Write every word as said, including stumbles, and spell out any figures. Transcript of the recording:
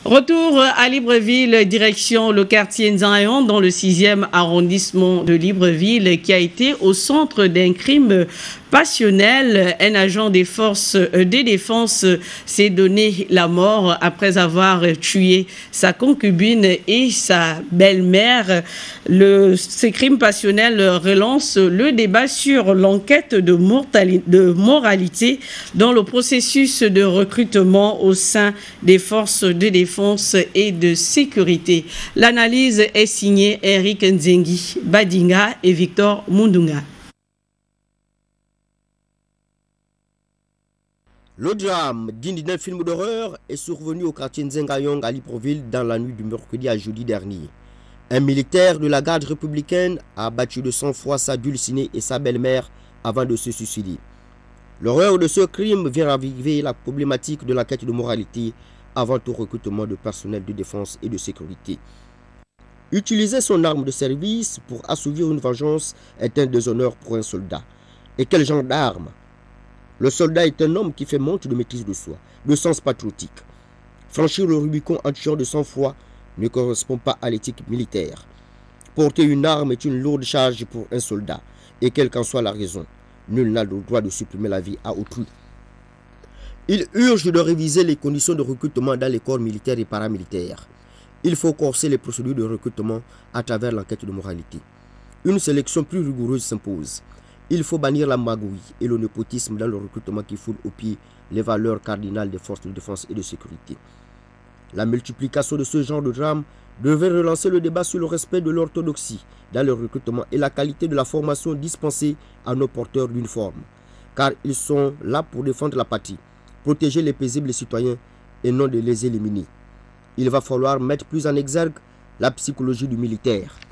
Retour à Libreville, direction le quartier Nzayon, dans le sixième arrondissement de Libreville, qui a été au centre d'un crime passionnel. Un agent des forces de défense s'est donné la mort après avoir tué sa concubine et sa belle-mère. Le, ces crimes passionnels relancent le débat sur l'enquête de, de moralité dans le processus de recrutement au sein des forces de défense et de sécurité. L'analyse est signée Eric Nzengi Badinga et Victor Mundunga. Le drame digne d'un film d'horreur est survenu au quartier Nzengayong à Libreville dans la nuit du mercredi à jeudi dernier. Un militaire de la garde républicaine a abattu de sang-froid sa dulcinée et sa belle-mère avant de se suicider. L'horreur de ce crime vient raviver la problématique de la quête de moralité avant tout recrutement de personnel de défense et de sécurité. Utiliser son arme de service pour assouvir une vengeance est un déshonneur pour un soldat. Et quel genre d'arme? Le soldat est un homme qui fait montre de maîtrise de soi, de sens patriotique. Franchir le Rubicon en tuant de sang-froid ne correspond pas à l'éthique militaire. Porter une arme est une lourde charge pour un soldat, et quelle qu'en soit la raison, nul n'a le droit de supprimer la vie à autrui. Il urge de réviser les conditions de recrutement dans les corps militaires et paramilitaires. Il faut corser les procédures de recrutement à travers l'enquête de moralité. Une sélection plus rigoureuse s'impose. Il faut bannir la magouille et le népotisme dans le recrutement qui foule au pied les valeurs cardinales des forces de défense et de sécurité. La multiplication de ce genre de drame devait relancer le débat sur le respect de l'orthodoxie dans le recrutement et la qualité de la formation dispensée à nos porteurs d'uniforme, car ils sont là pour défendre la patrie, protéger les paisibles citoyens et non de les éliminer. Il va falloir mettre plus en exergue la psychologie du militaire.